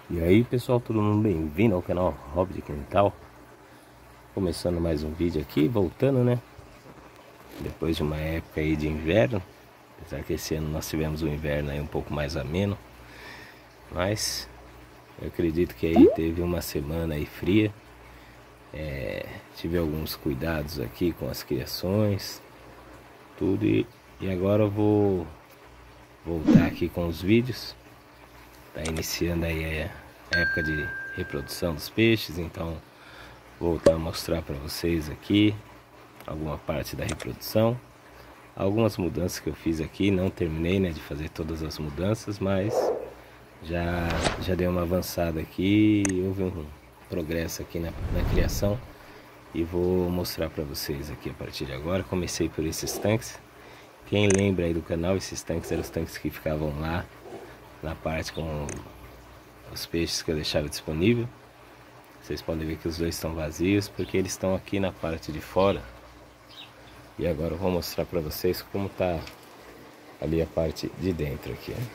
E aí pessoal, todo mundo bem-vindo ao canal Hobby de Quintal. Começando mais um vídeo aqui, voltando, né? Depois de uma época aí de inverno. Apesar que esse ano nós tivemos um inverno aí um pouco mais ameno, mas eu acredito que aí teve uma semana aí fria. Tive alguns cuidados aqui com as criações, tudo, e agora eu vou voltar aqui com os vídeos. Tá iniciando aí a época de reprodução dos peixes, então vou voltar a mostrar para vocês aqui alguma parte da reprodução, algumas mudanças que eu fiz aqui. Não terminei, né, de fazer todas as mudanças, mas já dei uma avançada aqui, houve um progresso aqui na criação, e vou mostrar para vocês aqui a partir de agora. Comecei por esses tanques. Quem lembra aí do canal, esses tanques eram os tanques que ficavam lá na parte com os peixes que eu deixava disponível. Vocês podem ver que os dois estão vazios porque eles estão aqui na parte de fora. E agora eu vou mostrar para vocês como tá ali a parte de dentro aqui, né?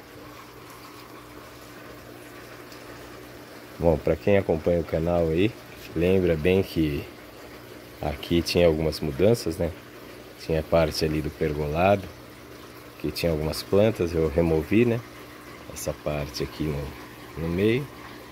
Bom, para quem acompanha o canal aí, lembra bem que aqui tinha algumas mudanças, né? Tinha a parte ali do pergolado, que tinha algumas plantas, eu removi, né? Essa parte aqui no meio.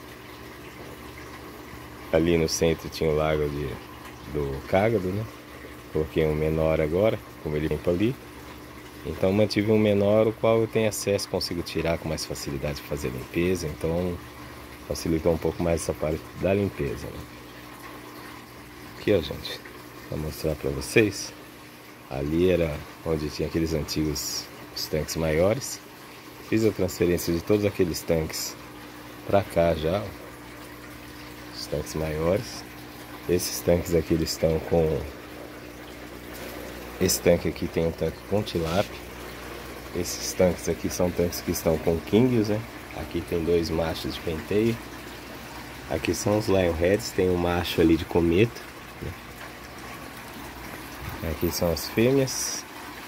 Ali no centro tinha o lago do cágado, né? Coloquei um menor agora, como ele limpa ali. Então mantive um menor, o qual eu tenho acesso, consigo tirar com mais facilidade, fazer a limpeza. Então facilitou um pouco mais essa parte da limpeza, né? Aqui, ó, gente, vou mostrar para vocês. Ali era onde tinha aqueles antigos os tanques maiores. Fiz a transferência de todos aqueles tanques para cá já, os tanques maiores. Esses tanques aqui eles estão com... Esse tanque aqui tem um tanque com tilápia. Esses tanques aqui são tanques que estão com kingios, né? Aqui tem dois machos de penteio. Aqui são os lionheads, tem um macho ali de cometa, né? Aqui são as fêmeas.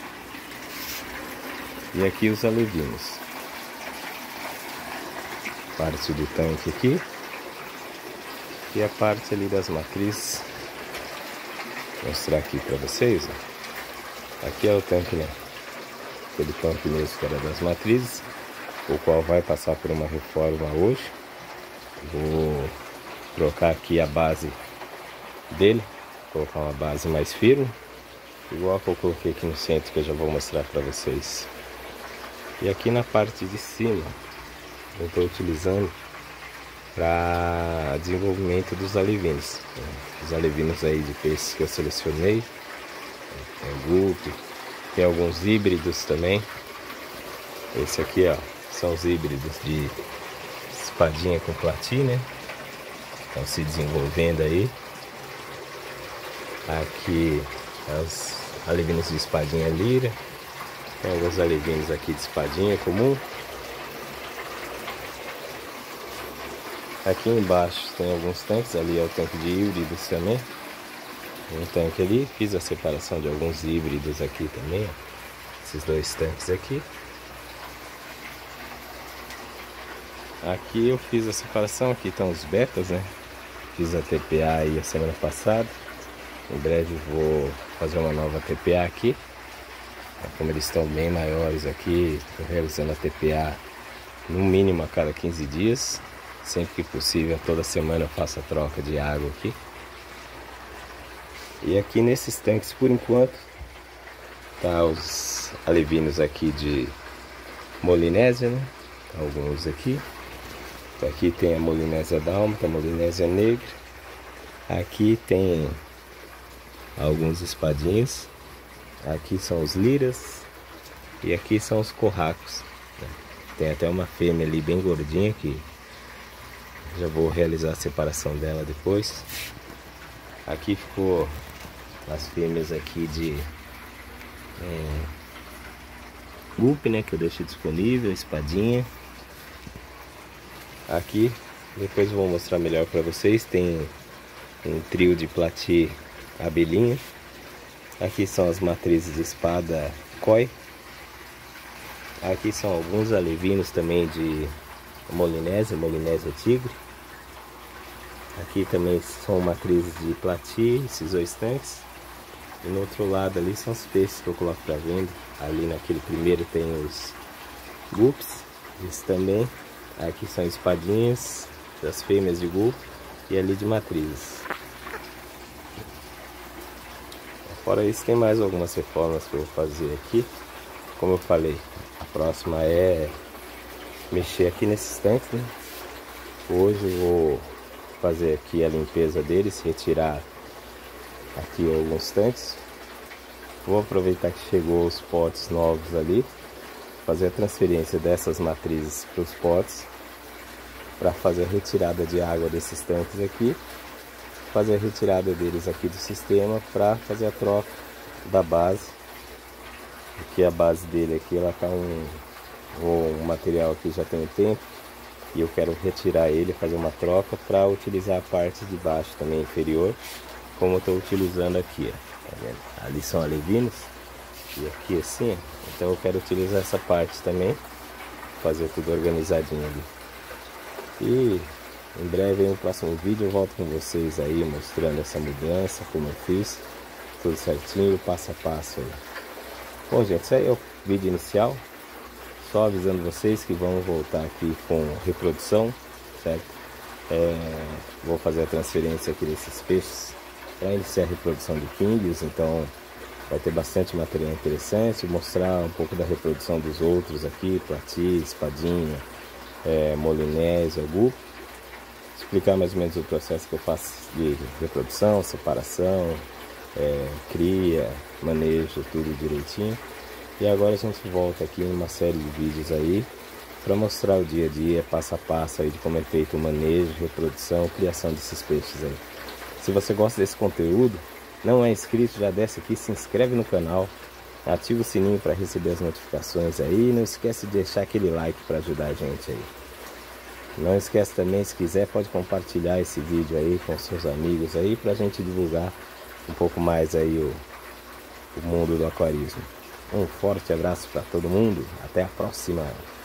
E aqui os alevinos. Parte do tanque aqui. E a parte ali das matrizes. Vou mostrar aqui para vocês, ó. Aqui é o tanque, né? Aquele tanque mesmo que era das matrizes, o qual vai passar por uma reforma hoje. Vou trocar aqui a base dele, colocar uma base mais firme, igual que eu coloquei aqui no centro, que eu já vou mostrar para vocês. E aqui na parte de cima eu estou utilizando para desenvolvimento dos alevinos. Os alevinos aí de peixes que eu selecionei. Tem guppy, tem alguns híbridos também. Esse aqui, ó, são os híbridos de espadinha com platina, né? Estão se desenvolvendo aí. Aqui os alevinos de espadinha lira. Tem alguns alevinos aqui de espadinha comum. Aqui embaixo tem alguns tanques, ali é o tanque de híbridos também. Um tanque ali, fiz a separação de alguns híbridos aqui também, ó. Esses dois tanques aqui. Aqui eu fiz a separação, aqui estão os betas, né? Fiz a TPA aí a semana passada. Em breve vou fazer uma nova TPA aqui. Como eles estão bem maiores aqui, estou realizando a TPA no mínimo a cada 15 dias. Sempre que possível, toda semana eu faço a troca de água aqui. E aqui nesses tanques, por enquanto, tá os alevinos aqui de molinésia, né? Alguns aqui. Aqui tem a molinésia dálmata, a molinésia negra. Aqui tem alguns espadinhos. Aqui são os liras. E aqui são os corracos, né? Tem até uma fêmea ali bem gordinha que já vou realizar a separação dela depois. Aqui ficou as fêmeas aqui de guppy, né, que eu deixo disponível, espadinha. Aqui, depois eu vou mostrar melhor para vocês, tem um trio de plati abelhinha. Aqui são as matrizes de espada koi. Aqui são alguns alevinos também de Molinésia tigre. Aqui também são matrizes de plati, esses dois tanques. E no outro lado ali são os peixes que eu coloco para venda. Ali naquele primeiro tem os gups, esse também. Aqui são espadinhas das fêmeas de gup e ali de matrizes. Fora isso, tem mais algumas reformas que eu vou fazer aqui. Como eu falei, a próxima é mexer aqui nesses tanques, né? Hoje eu vou fazer aqui a limpeza deles, retirar aqui alguns tanques. Vou aproveitar que chegou os potes novos ali, fazer a transferência dessas matrizes para os potes, para fazer a retirada de água desses tanques aqui, fazer a retirada deles aqui do sistema para fazer a troca da base. Aqui a base dele aqui, ela tá um material que já tem um tempo e eu quero retirar ele, fazer uma troca para utilizar a parte de baixo também inferior, como eu estou utilizando aqui, ó. Tá vendo? Ali são alevinos e aqui assim, então eu quero utilizar essa parte também, fazer tudo organizadinho ali. E em breve, no próximo vídeo, eu volto com vocês aí, mostrando essa mudança, como eu fiz, tudo certinho, passo a passo aí. Bom, gente, esse aí é o vídeo inicial, só avisando vocês que vamos voltar aqui com reprodução, certo? Vou fazer a transferência aqui desses peixes para iniciar a reprodução de kinguis, então vai ter bastante material interessante, mostrar um pouco da reprodução dos outros aqui, plati, espadinha, molinésia, gup, explicar mais ou menos o processo que eu faço de reprodução, separação, cria, manejo, tudo direitinho. E agora a gente volta aqui em uma série de vídeos aí para mostrar o dia a dia, passo a passo aí de como é feito o manejo, reprodução, criação desses peixes aí. Se você gosta desse conteúdo, não é inscrito, já desce aqui, se inscreve no canal, ativa o sininho para receber as notificações aí, e não esquece de deixar aquele like para ajudar a gente aí. Não esquece também, se quiser, pode compartilhar esse vídeo aí com seus amigos aí, pra gente divulgar um pouco mais aí o mundo do aquarismo. Um forte abraço para todo mundo, até a próxima!